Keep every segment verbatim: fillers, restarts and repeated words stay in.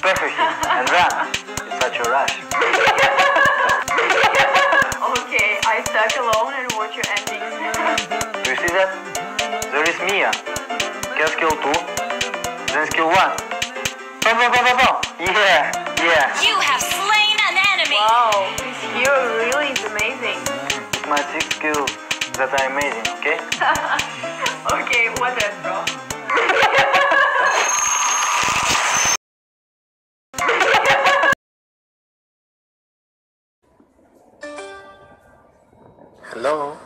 perfectly and run. It's such a rush. Okay, I suck alone and watch your endings. Do you see that? There is Mia. Can skill two. Then skill one. Bow, bow, bow, bow, bow. Yeah, yeah. You have slain an enemy. Wow, this hero really is amazing. It's my six skills that are amazing, okay? Okay, what else, bro? Hello?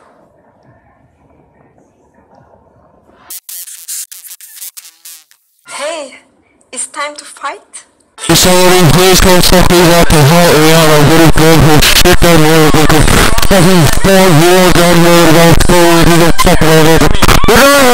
Hey, it's time to fight? Somebody please come fuck me up and help me out. I'm really good for shit on there. Fucking four years on there about four years. Fucking